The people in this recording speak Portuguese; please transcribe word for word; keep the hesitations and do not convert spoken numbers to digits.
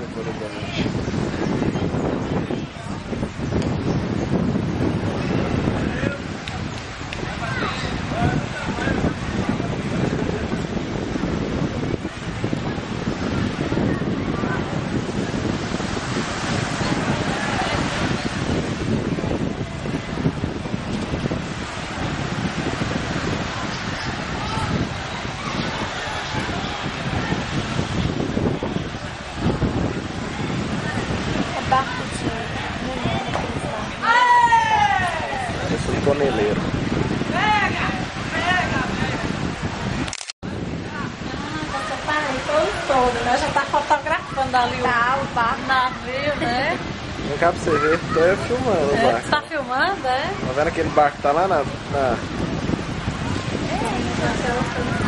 árvore grande. Barco de menina que eles lá. Esse é um toneleiro. Ah, você tá aí todo todo, né? Já tá fotografando ali tá, o barco, navio, né? Vem cá pra você ver, tô eu filmando o É, barco. você tá filmando, é? Tá vendo aquele barco que tá lá na... na... É,